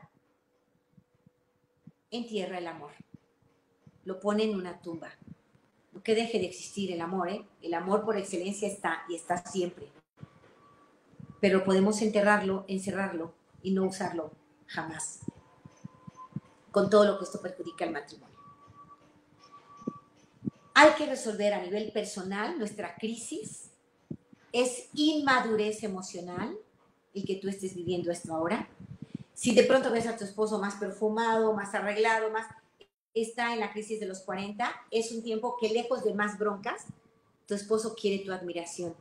[SPEAKER 1] entierra el amor, lo pone en una tumba. No que deje de existir el amor, ¿eh? El amor por excelencia está y está siempre. Pero podemos enterrarlo, encerrarlo y no usarlo jamás. Con todo lo que esto perjudica al matrimonio. Hay que resolver a nivel personal nuestra crisis. Es inmadurez emocional el que tú estés viviendo esto ahora. Si de pronto ves a tu esposo más perfumado, más arreglado, más está en la crisis de los cuarenta, es un tiempo que lejos de más broncas, tu esposo quiere tu admiración.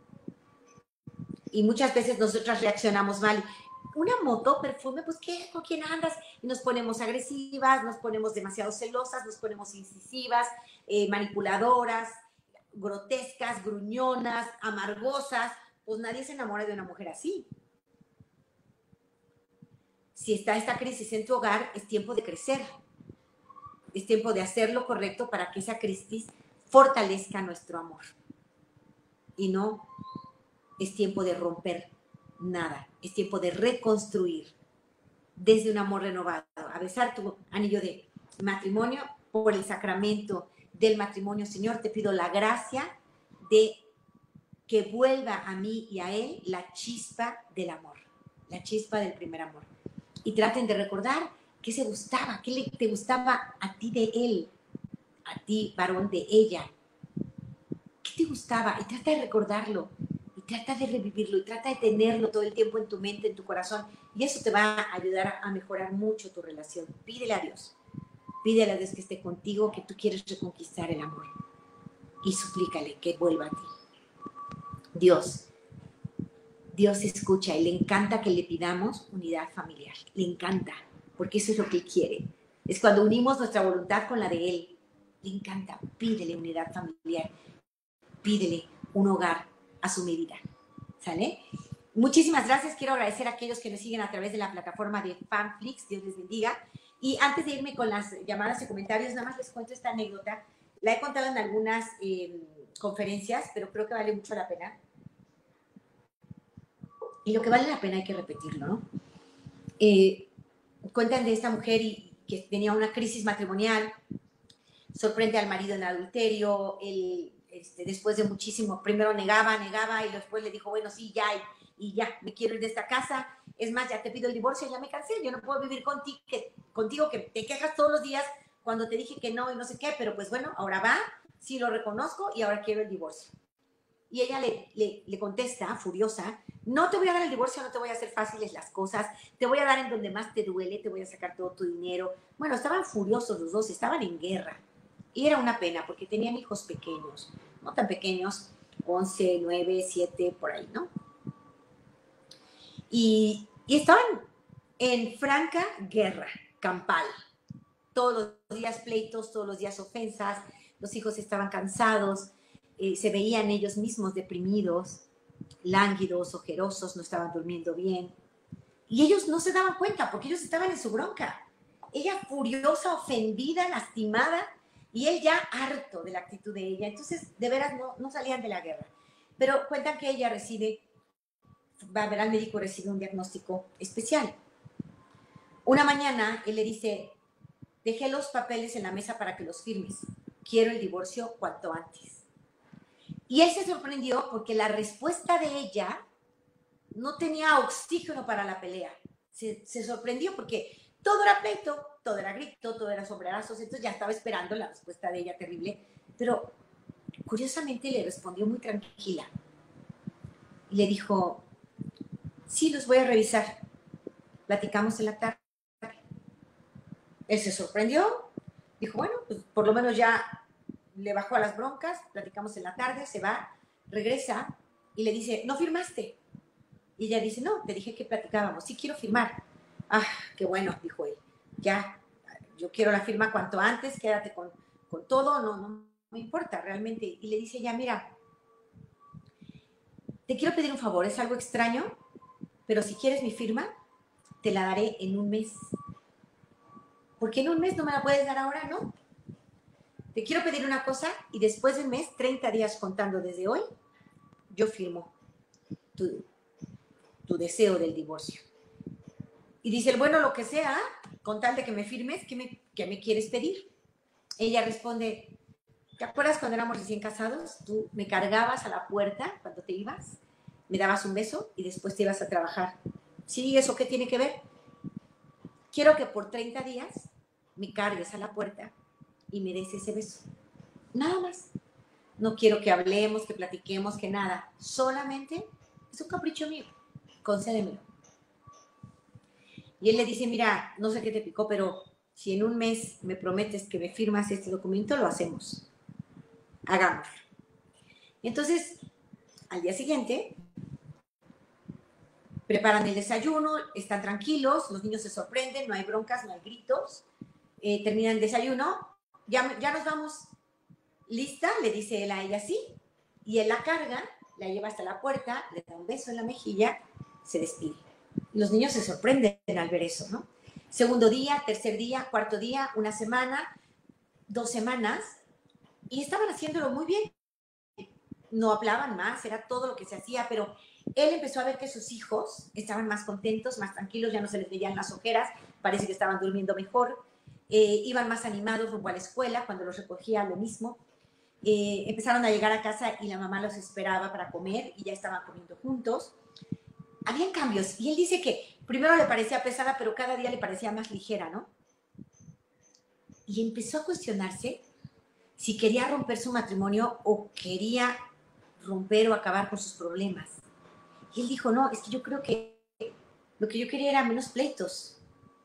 [SPEAKER 1] Y muchas veces nosotras reaccionamos mal. Una moto, perfume, pues ¿qué? ¿Con quién andas? Y nos ponemos agresivas, nos ponemos demasiado celosas, nos ponemos incisivas, eh, manipuladoras, grotescas, gruñonas, amargosas. Pues nadie se enamora de una mujer así. Si está esta crisis en tu hogar, es tiempo de crecer. Es tiempo de hacer lo correcto para que esa crisis fortalezca nuestro amor. Y no es tiempo de romper nada. Es tiempo de reconstruir desde un amor renovado. A besar tu anillo de matrimonio por el sacramento del matrimonio. Señor, te pido la gracia de que vuelva a mí y a él la chispa del amor. La chispa del primer amor. Y traten de recordar qué se gustaba, qué le, te gustaba a ti de él, a ti, varón, de ella. ¿Qué te gustaba? Y trata de recordarlo, y trata de revivirlo, y trata de tenerlo todo el tiempo en tu mente, en tu corazón. Y eso te va a ayudar a mejorar mucho tu relación. Pídele a Dios, pídele a Dios que esté contigo, que tú quieres reconquistar el amor. Y suplícale que vuelva a ti. Dios, Dios escucha y le encanta que le pidamos unidad familiar. Le encanta, porque eso es lo que Él quiere. Es cuando unimos nuestra voluntad con la de Él. Le encanta. Pídele unidad familiar. Pídele un hogar a su medida. ¿Sale? Muchísimas gracias. Quiero agradecer a aquellos que nos siguen a través de la plataforma de Fanflix. Dios les bendiga. Y antes de irme con las llamadas y comentarios, nada más les cuento esta anécdota. La he contado en algunas eh, conferencias, pero creo que vale mucho la pena. Y lo que vale la pena hay que repetirlo, ¿no? Eh, cuentan de esta mujer y, que tenía una crisis matrimonial, sorprende al marido en adulterio, él, este, después de muchísimo, primero negaba, negaba, y después le dijo, bueno, sí, ya, y, y ya, me quiero ir de esta casa, es más, ya te pido el divorcio, ya me cansé, yo no puedo vivir contigo que, contigo, que te quejas todos los días cuando te dije que no y no sé qué, pero pues bueno, ahora va, sí lo reconozco y ahora quiero el divorcio. Y ella le, le, le contesta, furiosa, no te voy a dar el divorcio, no te voy a hacer fáciles las cosas, te voy a dar en donde más te duele, te voy a sacar todo tu dinero. Bueno, estaban furiosos los dos, estaban en guerra. Y era una pena porque tenían hijos pequeños, no tan pequeños, once, nueve, siete, por ahí, ¿no? Y, y estaban en franca guerra campal. Todos los días pleitos, todos los días ofensas, los hijos estaban cansados, eh, se veían ellos mismos deprimidos, lánguidos, ojerosos, no estaban durmiendo bien. Y ellos no se daban cuenta porque ellos estaban en su bronca. Ella furiosa, ofendida, lastimada, y él ya harto de la actitud de ella. Entonces, de veras, no, no salían de la guerra. Pero cuentan que ella recibe, va a ver al médico, recibe un diagnóstico especial. Una mañana, él le dice, dejé los papeles en la mesa para que los firmes. Quiero el divorcio cuanto antes. Y él se sorprendió porque la respuesta de ella no tenía oxígeno para la pelea. Se, se sorprendió porque todo era pleito, todo era grito, todo era sombrerazos, entonces ya estaba esperando la respuesta de ella terrible, pero curiosamente le respondió muy tranquila. Y le dijo, sí, los voy a revisar, platicamos en la tarde. Él se sorprendió, dijo, bueno, pues por lo menos ya le bajó a las broncas, platicamos en la tarde, se va, regresa y le dice, ¿no firmaste? Y ella dice, no, te dije que platicábamos, sí quiero firmar. Ah, qué bueno, dijo él, ya, yo quiero la firma cuanto antes, quédate con, con todo, no, no me importa realmente. Y le dice ella, mira, te quiero pedir un favor, es algo extraño, pero si quieres mi firma, te la daré en un mes. ¿Por qué en un mes no me la puedes dar ahora, no? Te quiero pedir una cosa y después del mes, treinta días contando desde hoy, yo firmo tu, tu deseo del divorcio. Y dice, bueno, lo que sea, con tal de que me firmes, ¿qué me, qué me quieres pedir? Ella responde, ¿te acuerdas cuando éramos recién casados? Tú me cargabas a la puerta cuando te ibas, me dabas un beso y después te ibas a trabajar. Sí, ¿eso qué tiene que ver? Quiero que por treinta días me cargues a la puerta y me des ese beso. Nada más. No quiero que hablemos, que platiquemos, que nada. Solamente es un capricho mío. Concédemelo. Y él le dice, mira, no sé qué te picó, pero si en un mes me prometes que me firmas este documento, lo hacemos. Hagámoslo. Entonces, al día siguiente, preparan el desayuno, están tranquilos, los niños se sorprenden, no hay broncas, no hay gritos, eh, terminan el desayuno, ya, ya nos vamos, lista, le dice él a ella sí, y él la carga, la lleva hasta la puerta, le da un beso en la mejilla, se despide. Los niños se sorprenden al ver eso, ¿no? Segundo día, tercer día, cuarto día, una semana, dos semanas, y estaban haciéndolo muy bien. No hablaban más, era todo lo que se hacía, pero él empezó a ver que sus hijos estaban más contentos, más tranquilos, ya no se les veían las ojeras, parece que estaban durmiendo mejor, eh, iban más animados rumbo a la escuela, cuando los recogía lo mismo. Eh, empezaron a llegar a casa y la mamá los esperaba para comer y ya estaban comiendo juntos. Habían cambios y él dice que primero le parecía pesada, pero cada día le parecía más ligera, ¿no? Y empezó a cuestionarse si quería romper su matrimonio o quería romper o acabar con sus problemas. Y él dijo, no, es que yo creo que lo que yo quería era menos pleitos.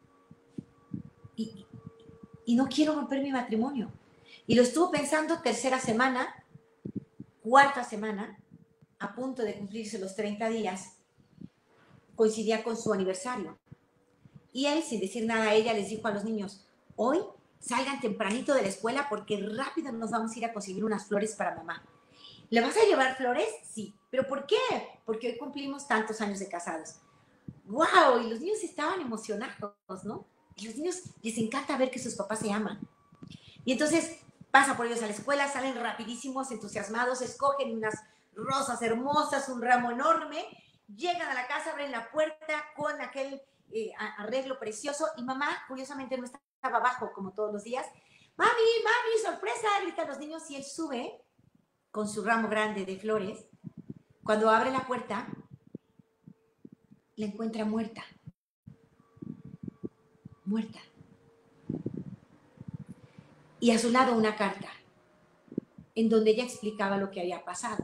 [SPEAKER 1] Y, y no quiero romper mi matrimonio. Y lo estuvo pensando tercera semana, cuarta semana, a punto de cumplirse los treinta días, coincidía con su aniversario. Y él, sin decir nada a ella, les dijo a los niños, hoy salgan tempranito de la escuela porque rápido nos vamos a ir a conseguir unas flores para mamá. ¿Le vas a llevar flores? Sí. ¿Pero por qué? Porque hoy cumplimos tantos años de casados. ¡Wow! Y los niños estaban emocionados, ¿no? Y los niños les encanta ver que sus papás se aman. Y entonces pasa por ellos a la escuela, salen rapidísimos, entusiasmados, escogen unas rosas hermosas, un ramo enorme, llegan a la casa, abren la puerta con aquel eh, arreglo precioso y mamá, curiosamente, no estaba abajo como todos los días. ¡Mami, mami, sorpresa! Gritan los niños y él sube con su ramo grande de flores. Cuando abre la puerta, la encuentra muerta. Muerta. Y a su lado una carta en donde ella explicaba lo que había pasado.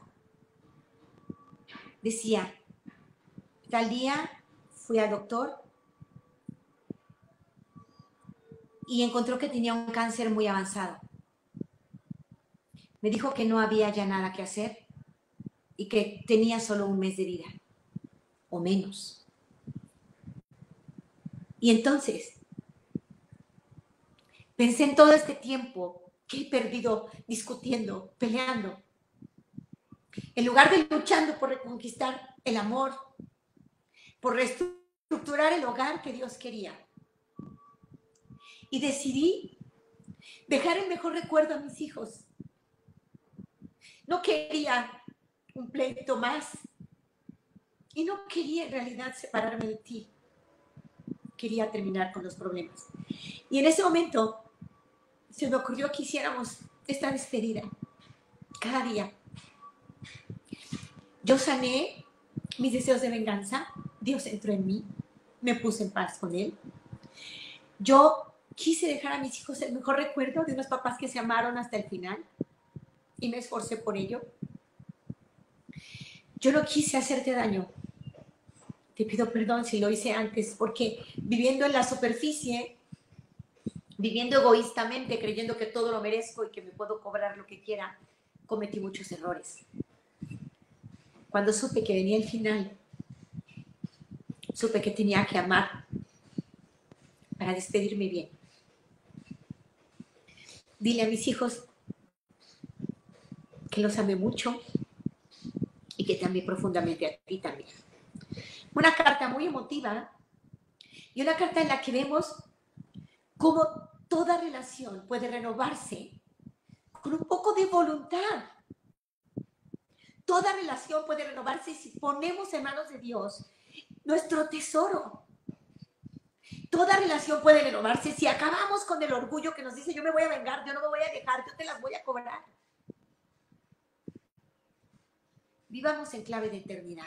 [SPEAKER 1] Decía, tal día fui al doctor y encontró que tenía un cáncer muy avanzado. Me dijo que no había ya nada que hacer y que tenía solo un mes de vida, o menos. Y entonces pensé en todo este tiempo que he perdido discutiendo, peleando, en lugar de luchando por reconquistar el amor, por reestructurar el hogar que Dios quería. Y decidí dejar el mejor recuerdo a mis hijos. No quería un pleito más y no quería en realidad separarme de ti. Quería terminar con los problemas. Y en ese momento se me ocurrió que hiciéramos esta despedida cada día. Yo sané mis deseos de venganza, Dios entró en mí, me puse en paz con Él. Yo quise dejar a mis hijos el mejor recuerdo de unos papás que se amaron hasta el final y me esforcé por ello. Yo no quise hacerte daño. Te pido perdón si lo hice antes, porque viviendo en la superficie, viviendo egoístamente, creyendo que todo lo merezco y que me puedo cobrar lo que quiera, cometí muchos errores. Cuando supe que venía el final, supe que tenía que amar para despedirme bien. Dile a mis hijos que los amé mucho y que te amé profundamente a ti también. Una carta muy emotiva y una carta en la que vemos cómo toda relación puede renovarse con un poco de voluntad. Toda relación puede renovarse si ponemos en manos de Dios nuestro tesoro. Toda relación puede renovarse si acabamos con el orgullo que nos dice yo me voy a vengar, yo no me voy a dejar, yo te las voy a cobrar. Vivamos en clave de eternidad.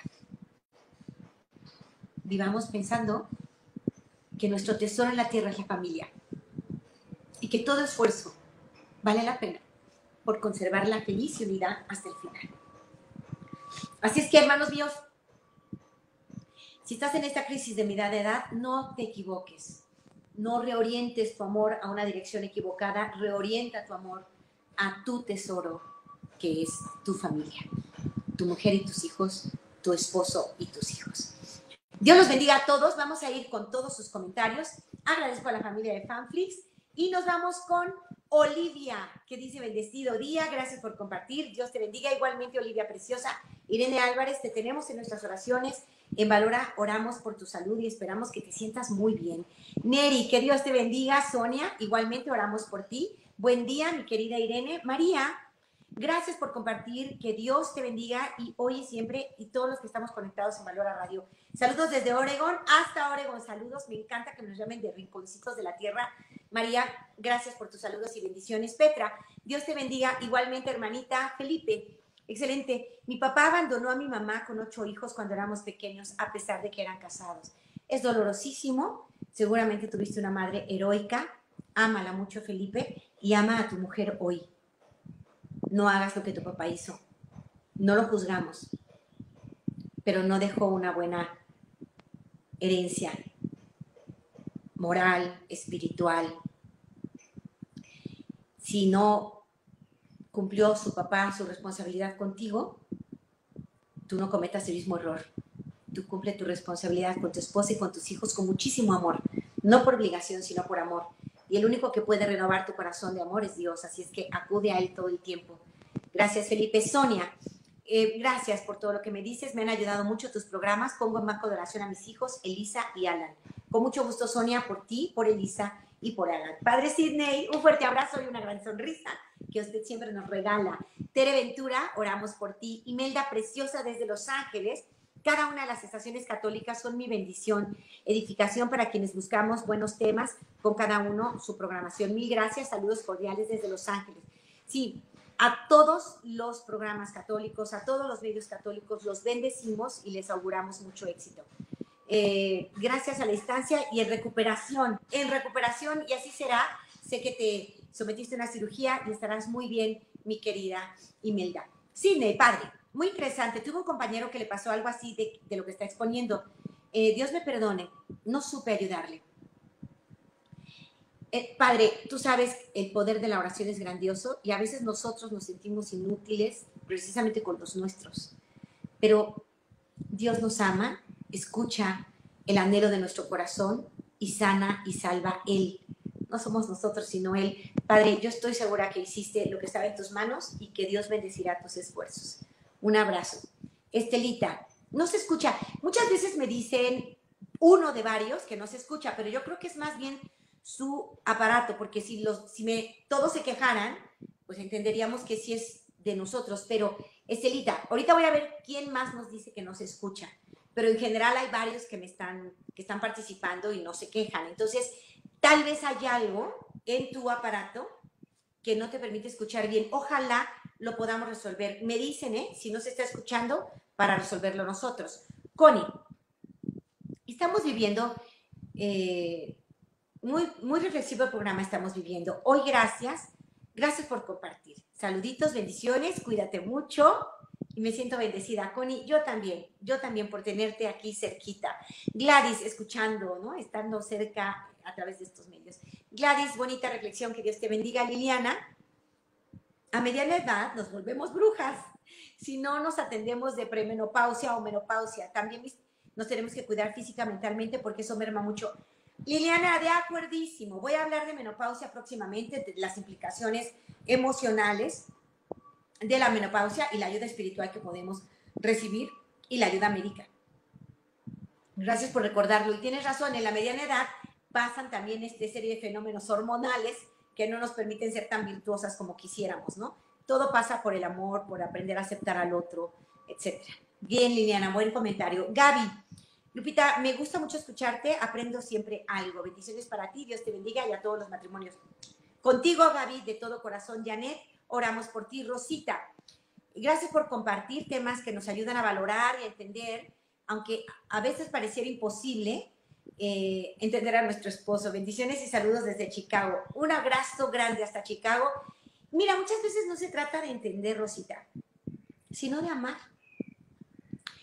[SPEAKER 1] Vivamos pensando que nuestro tesoro en la tierra es la familia y que todo esfuerzo vale la pena por conservar la feliz unidad hasta el final. Así es que, hermanos míos, Si estás en esta crisis de mitad de edad, no te equivoques. No reorientes tu amor a una dirección equivocada, reorienta tu amor a tu tesoro, que es tu familia, tu mujer y tus hijos, tu esposo y tus hijos. Dios los bendiga a todos. Vamos a ir con todos sus comentarios. Agradezco a la familia de Fanflix y nos vamos con Olivia, que dice: bendecido día, gracias por compartir, Dios te bendiga. Igualmente, Olivia preciosa. Irene Álvarez, te tenemos en nuestras oraciones. En Valora oramos por tu salud y esperamos que te sientas muy bien. Neri, que Dios te bendiga. Sonia, igualmente oramos por ti. Buen día, mi querida Irene. María, gracias por compartir, que Dios te bendiga y hoy y siempre, y todos los que estamos conectados en Valora Radio. Saludos desde Oregón hasta Oregón, saludos, me encanta que nos llamen de rinconcitos de la tierra. María, gracias por tus saludos y bendiciones. Petra, Dios te bendiga, igualmente hermanita. Felipe, excelente. Mi papá abandonó a mi mamá con ocho hijos cuando éramos pequeños, a pesar de que eran casados. Es dolorosísimo, seguramente tuviste una madre heroica, ámala mucho, Felipe, y ama a tu mujer hoy. No hagas lo que tu papá hizo. No lo juzgamos, pero no dejó una buena herencia moral, espiritual. Si no cumplió su papá su responsabilidad contigo, tú no cometas el mismo error. Tú cumple tu responsabilidad con tu esposa y con tus hijos con muchísimo amor, no por obligación, sino por amor. Y el único que puede renovar tu corazón de amor es Dios, así es que acude a Él todo el tiempo. Gracias, Felipe. Sonia, eh, gracias por todo lo que me dices, me han ayudado mucho tus programas. Pongo en banco de oración a mis hijos, Elisa y Alan. Con mucho gusto, Sonia, por ti, por Elisa y por Alan. Padre Sidney, un fuerte abrazo y una gran sonrisa que usted siempre nos regala. Tere Ventura, oramos por ti. Imelda Preciosa desde Los Ángeles. Cada una de las estaciones católicas son mi bendición, edificación para quienes buscamos buenos temas, con cada uno su programación. Mil gracias, saludos cordiales desde Los Ángeles. Sí, a todos los programas católicos, a todos los medios católicos, los bendecimos y les auguramos mucho éxito. Eh, gracias a la distancia y en recuperación, en recuperación, y así será. Sé que te sometiste a una cirugía y estarás muy bien, mi querida Imelda. Sidney, padre, muy interesante. Tuve un compañero que le pasó algo así de, de lo que está exponiendo. Eh, Dios me perdone, no supe ayudarle. Eh, padre, tú sabes, el poder de la oración es grandioso y a veces nosotros nos sentimos inútiles precisamente con los nuestros. Pero Dios nos ama, escucha el anhelo de nuestro corazón y sana y salva Él. No somos nosotros, sino Él. Padre, yo estoy segura que hiciste lo que estaba en tus manos y que Dios bendecirá tus esfuerzos. Un abrazo. Estelita, no se escucha. Muchas veces me dicen uno de varios que no se escucha, pero yo creo que es más bien su aparato, porque si, los, si me, todos se quejaran, pues entenderíamos que sí es de nosotros. Pero, Estelita, ahorita voy a ver quién más nos dice que no se escucha, pero en general hay varios que, me están, que están participando y no se quejan. Entonces, tal vez hay algo en tu aparato que no te permite escuchar bien. Ojalá lo podamos resolver. Me dicen, ¿eh? Si no se está escuchando, para resolverlo nosotros. Connie, estamos viviendo... Eh, Muy, muy reflexivo el programa estamos viviendo. Hoy, gracias. Gracias por compartir. Saluditos, bendiciones, cuídate mucho. Y me siento bendecida, Connie. Yo también, yo también por tenerte aquí cerquita. Gladys, escuchando, ¿no? Estando cerca a través de estos medios. Gladys, bonita reflexión, que Dios te bendiga. Liliana, a mediana edad nos volvemos brujas. Si no nos atendemos de premenopausia o menopausia, también nos tenemos que cuidar física, mentalmente, porque eso merma mucho. Liliana, de acuerdísimo. Voy a hablar de menopausia próximamente, de las implicaciones emocionales de la menopausia y la ayuda espiritual que podemos recibir y la ayuda médica. Gracias por recordarlo. Y tienes razón, en la mediana edad pasan también esta serie de fenómenos hormonales que no nos permiten ser tan virtuosas como quisiéramos, ¿no? Todo pasa por el amor, por aprender a aceptar al otro, etcétera. Bien, Liliana, buen comentario. Gaby, Lupita, me gusta mucho escucharte, aprendo siempre algo. Bendiciones para ti, Dios te bendiga y a todos los matrimonios. Contigo, Gaby, de todo corazón. Janet, oramos por ti. Rosita, gracias por compartir temas que nos ayudan a valorar y a entender, aunque a veces pareciera imposible eh, entender a nuestro esposo. Bendiciones y saludos desde Chicago. Un abrazo grande hasta Chicago. Mira, muchas veces no se trata de entender, Rosita, sino de amar.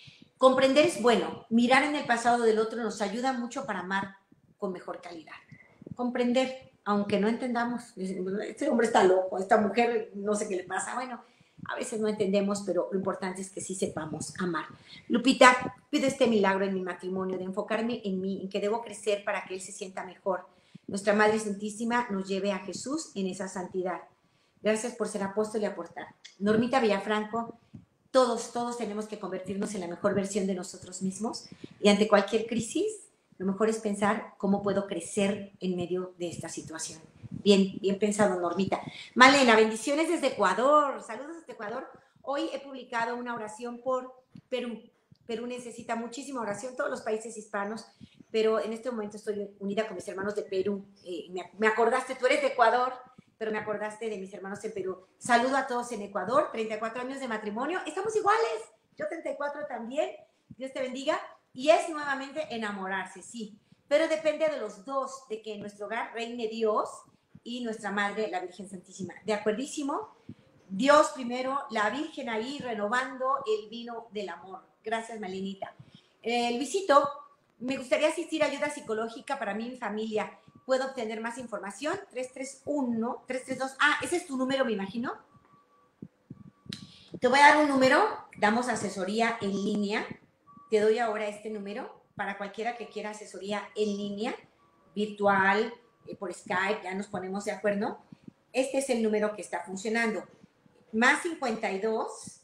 [SPEAKER 1] Comprender es bueno. Mirar en el pasado del otro nos ayuda mucho para amar con mejor calidad. Comprender, aunque no entendamos, este hombre está loco, esta mujer no sé qué le pasa. Bueno, a veces no entendemos, pero lo importante es que sí sepamos amar. Lupita, pido este milagro en mi matrimonio, de enfocarme en mí, en que debo crecer para que él se sienta mejor. Nuestra Madre Santísima nos lleve a Jesús en esa santidad. Gracias por ser apóstol y aportar. Normita Villafranco, todos, todos tenemos que convertirnos en la mejor versión de nosotros mismos y ante cualquier crisis, lo mejor es pensar cómo puedo crecer en medio de esta situación. Bien, bien pensado, Normita. Malena, bendiciones desde Ecuador. Saludos desde Ecuador. Hoy he publicado una oración por Perú. Perú necesita muchísima oración, todos los países hispanos, pero en este momento estoy unida con mis hermanos de Perú. Eh, me, me acordaste, tú eres de Ecuador, pero me acordaste de mis hermanos en Perú. Saludo a todos en Ecuador, treinta y cuatro años de matrimonio. Estamos iguales, yo treinta y cuatro también. Dios te bendiga. Y es nuevamente enamorarse, sí, pero depende de los dos, de que en nuestro hogar reine Dios y nuestra Madre, la Virgen Santísima. ¿De acuerdísimo? Dios primero, la Virgen ahí renovando el vino del amor. Gracias, Malinita. Eh, Luisito, me gustaría asistir a ayuda psicológica para mí y mi familia. ¿Puedo obtener más información? tres tres uno, tres tres dos. Ah, ese es tu número, me imagino. Te voy a dar un número. Damos asesoría en línea. Te doy ahora este número para cualquiera que quiera asesoría en línea, virtual, eh, por Skype, ya nos ponemos de acuerdo. Este es el número que está funcionando. Más cincuenta y dos,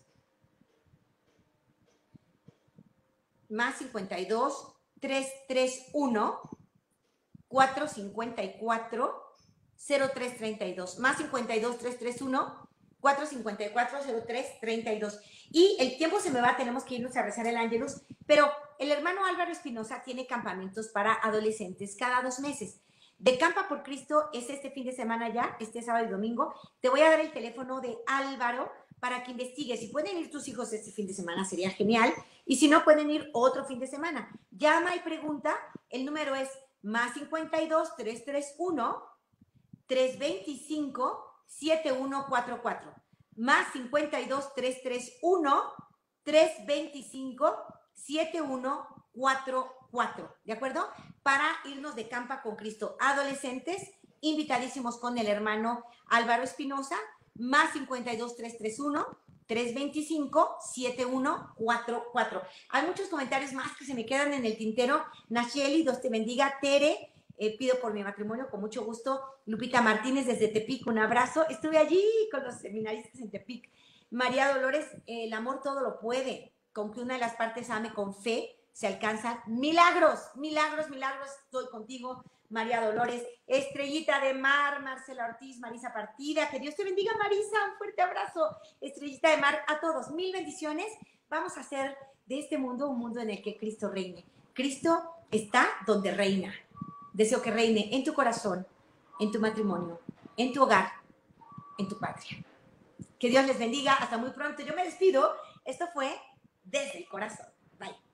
[SPEAKER 1] más cincuenta y dos, trescientos treinta y uno, cuatrocientos cincuenta y cuatro, cero tres treinta y dos. Más cincuenta y dos, trescientos treinta y uno, cuatrocientos cincuenta y cuatro, cero tres treinta y dos. Y el tiempo se me va, tenemos que irnos a rezar el Ángelus, pero el hermano Álvaro Espinosa tiene campamentos para adolescentes cada dos meses. De Campa por Cristo es este fin de semana ya, este sábado y domingo. Te voy a dar el teléfono de Álvaro para que investigues. Si pueden ir tus hijos este fin de semana sería genial, y si no pueden ir otro fin de semana. Llama y pregunta, el número es más cincuenta y dos, trescientos treinta y uno, trescientos veinticinco, setenta y uno cuarenta y cuatro. Más cincuenta y dos, trescientos treinta y uno, trescientos veinticinco, setenta y uno cuarenta y cuatro. ¿De acuerdo? Para irnos de Campa con Cristo. Adolescentes, invitadísimos con el hermano Álvaro Espinosa. Más cincuenta y dos, trescientos treinta y uno, trescientos veinticinco, setenta y uno cuarenta y cuatro. Hay muchos comentarios más que se me quedan en el tintero. Nacheli, Dios te bendiga. Tere, Eh, pido por mi matrimonio con mucho gusto. Lupita Martínez desde Tepic, un abrazo. Estuve allí con los seminaristas en Tepic. María Dolores, eh, el amor todo lo puede. Con que una de las partes ame con fe, se alcanzan milagros, milagros, milagros. Estoy contigo, María Dolores. Estrellita de Mar, Marcela Ortiz, Marisa Partida. Que Dios te bendiga, Marisa. Un fuerte abrazo. Estrellita de Mar, a todos. Mil bendiciones. Vamos a hacer de este mundo un mundo en el que Cristo reine. Cristo está donde reina. Deseo que reine en tu corazón, en tu matrimonio, en tu hogar, en tu patria. Que Dios les bendiga. Hasta muy pronto. Yo me despido. Esto fue Desde el Corazón. Bye.